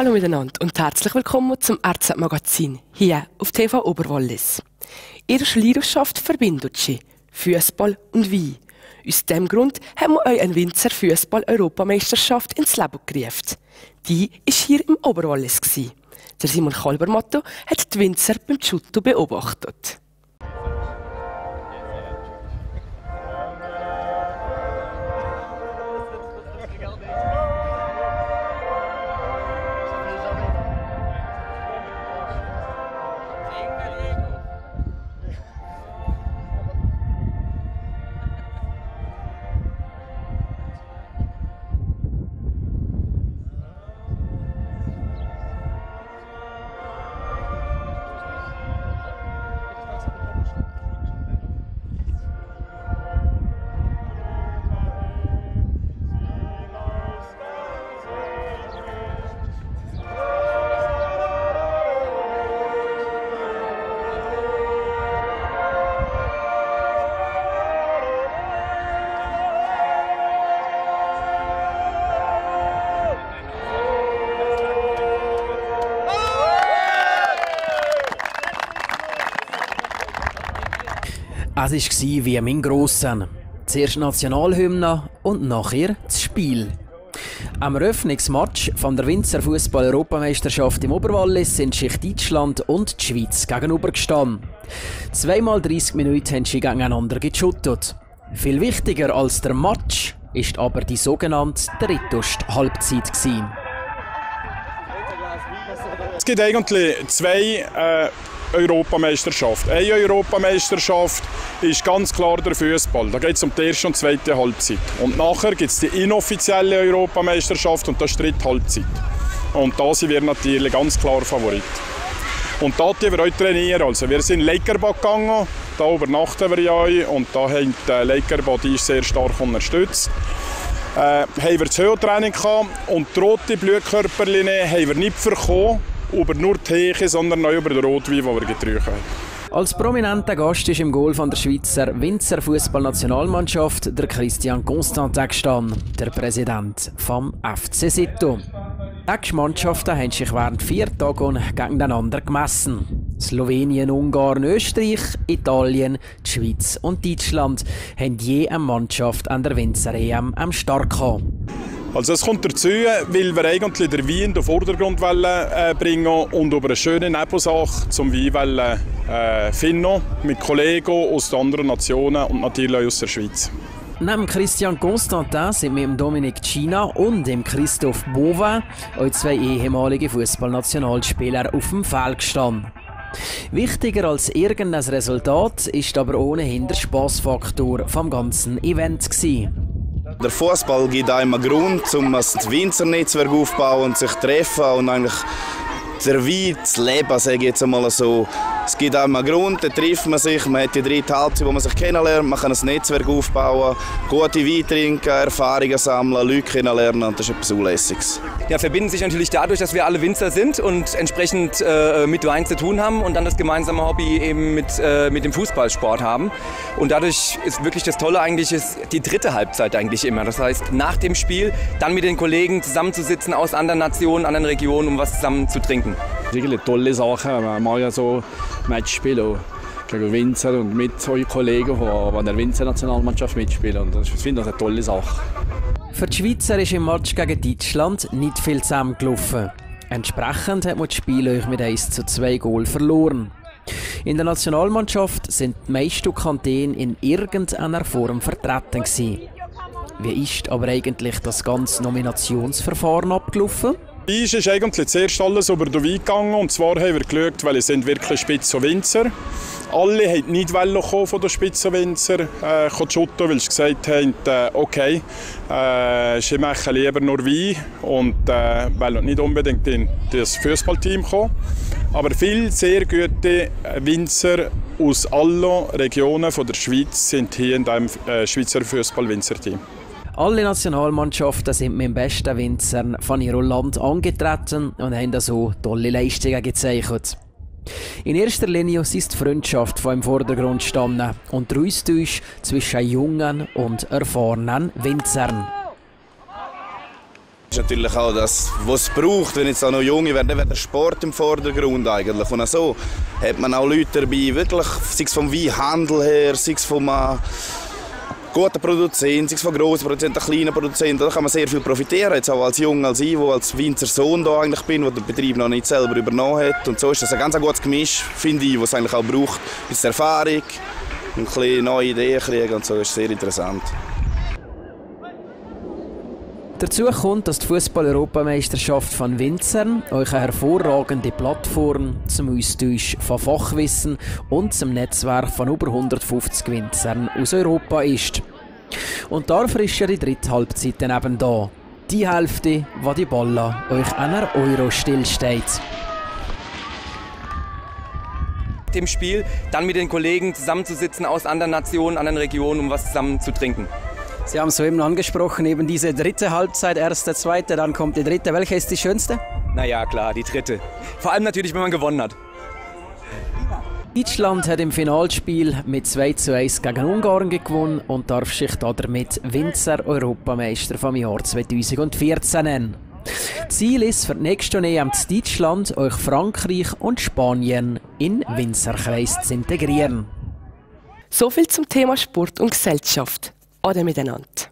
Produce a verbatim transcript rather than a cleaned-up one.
Hallo miteinander und herzlich willkommen zum R Z-Magazin hier auf T V Oberwallis. Ihre Leidenschaft verbindet sie, Fußball und Wein. Aus diesem Grund haben wir euch eine Winzer Fußball-Europameisterschaft ins Leben gerufen. Die war hier im Oberwallis. Der Simon Kalbermatto hat die Winzer beim Judo beobachtet. Es war wie mein Grossen. Zuerst Nationalhymne und nachher das Spiel. Am Eröffnungsmatch von der Winzer Fußball-Europameisterschaft im Oberwallis sind sich Deutschland und die Schweiz gegenübergestanden. Zweimal dreißig Minuten haben sie gegeneinander geschuttet. Viel wichtiger als der Match ist aber die sogenannte Drittust-Halbzeit. Es gibt eigentlich zwei äh Europameisterschaft. Eine Europameisterschaft ist ganz klar der Fußball. Da geht es um die erste und zweite Halbzeit. Und nachher gibt es die inoffizielle Europameisterschaft und das ist die dritte Halbzeit. Und da sind wir natürlich ganz klar Favorit. Und da trainieren wir heute trainieren. Also wir sind in Leikerbad gegangen, da übernachten wir ja und da haben die Leikerbad ist sehr stark unterstützt. Äh, haben wir das Höhentraining gehabt und die rote Blutkörperlinie haben wir nicht bekommen. Über nur die Heche, sondern auch über den Rotwein, den wir getrunken haben. Als prominenter Gast ist im Goal von der Schweizer Winzer Fußballnationalmannschaft der Christian Constantin gestanden, der Präsident vom F C Sito. Sechs Mannschaften haben sich während vier Tagen gegeneinander gemessen. Slowenien, Ungarn, Österreich, Italien, die Schweiz und Deutschland haben je eine Mannschaft an der Winzer-E M am Start gehabt. Also es kommt dazu, weil wir eigentlich den Wein in den Vordergrund wollen, äh, bringen und über eine schöne Nebensache zum Wein wollen, äh, finden, mit Kollegen aus den anderen Nationen und natürlich auch aus der Schweiz. Neben Christian Constantin sind mit dem Dominic China und dem Christophe Bovin auch zwei ehemalige Fußballnationalspieler auf dem Feld gestanden. Wichtiger als irgendein Resultat ist aber ohnehin der Spassfaktor vom ganzen Event gewesen. Der Fußball gibt einem einen Grund, um ein Winzernetzwerk aufzubauen und sich zu treffen und eigentlich der Wein zu leben, sage ich jetzt einmal so. Es gibt einem einen Grund, da trifft man sich, man hat die dritte Halbzeit, wo man sich kennenlernt, man kann ein Netzwerk aufbauen, gute Wein trinken, Erfahrungen sammeln, Leute kennenlernen und das ist etwas Unlässiges. Ja, verbinden sich natürlich dadurch, dass wir alle Winzer sind und entsprechend äh, mit Wein zu tun haben und dann das gemeinsame Hobby eben mit, äh, mit dem Fußballsport haben. Und dadurch ist wirklich das Tolle eigentlich ist die dritte Halbzeit eigentlich immer. Das heißt, nach dem Spiel dann mit den Kollegen zusammenzusitzen aus anderen Nationen, anderen Regionen, um was zusammen zu trinken. Wirklich tolle Sache, man mag ja so Match spielen gegen Winzer und mit euren Kollegen, die an der Winzer-Nationalmannschaft mitspielen. Und ich finde das eine tolle Sache. Für die Schweizer ist im Match gegen Deutschland nicht viel zusammengelaufen. Entsprechend hat man das Spiel euch mit eins zu zwei Goal verloren. In der Nationalmannschaft sind die meisten Kantone in irgendeiner Form vertreten gewesen. Wie ist aber eigentlich das ganze Nominationsverfahren abgelaufen? Bei uns ist eigentlich zuerst alles über den Wein gegangen. Und zwar haben wir geschaut, weil es sind wirklich Spitzenwinzer. Alle wollten nicht von den Spitzenwinzer äh, shooten, weil sie gesagt haben, äh, okay, äh, sie machen lieber nur Wein und äh, wollen nicht unbedingt in das Fußballteam kommen. Aber viele sehr gute Winzer aus allen Regionen der Schweiz sind hier in diesem äh, Schweizer Fußball-Winzerteam. Alle Nationalmannschaften sind mit dem besten Winzern von ihrem Land angetreten und haben so tolle Leistungen gezeigt. In erster Linie ist die Freundschaft die im Vordergrund gestanden und der Austausch zwischen jungen und erfahrenen Winzern. Das ist natürlich auch das, was es braucht, wenn jetzt auch noch Junge werden, dann wird der Sport im Vordergrund eigentlich. Und so hat man auch Leute dabei, wirklich, sei es vom Weinhandel her, sei es vom äh, guten Produzenten, sei es von grossen Produzenten, kleinen Produzenten, da kann man sehr viel profitieren. Jetzt auch als Jung, als ich, der als Winzer Sohn da eigentlich bin, der den Betrieb noch nicht selber übernommen hat. Und so ist das ein ganz gutes Gemisch, finde ich, was es eigentlich auch braucht. Ein bisschen Erfahrung, ein bisschen neue Ideen kriegen und so, ist sehr interessant. Dazu kommt, dass die Fußball-Europameisterschaft von Winzern euch eine hervorragende Plattform zum Austausch von Fachwissen und zum Netzwerk von über hundertfünfzig Winzern aus Europa ist. Und dafür ist ja die dritte Halbzeit dann eben da. Die Hälfte, wo die Balla euch einer Euro stillsteht. Dem Spiel dann mit den Kollegen zusammenzusitzen aus anderen Nationen, anderen Regionen, um was zusammen zu trinken. Sie haben es soeben angesprochen, eben diese dritte Halbzeit, erste, zweite, dann kommt die dritte. Welche ist die schönste? Naja, klar, die dritte. Vor allem natürlich, wenn man gewonnen hat. Deutschland hat im Finalspiel mit zwei zu eins gegen Ungarn gewonnen und darf sich damit Winzer-Europameister vom Jahr zweitausendvierzehn nennen. Ziel ist für die nächste E M in Deutschland, euch Frankreich und Spanien in Winzerkreis zu integrieren. So viel zum Thema Sport und Gesellschaft. Ade miteinander.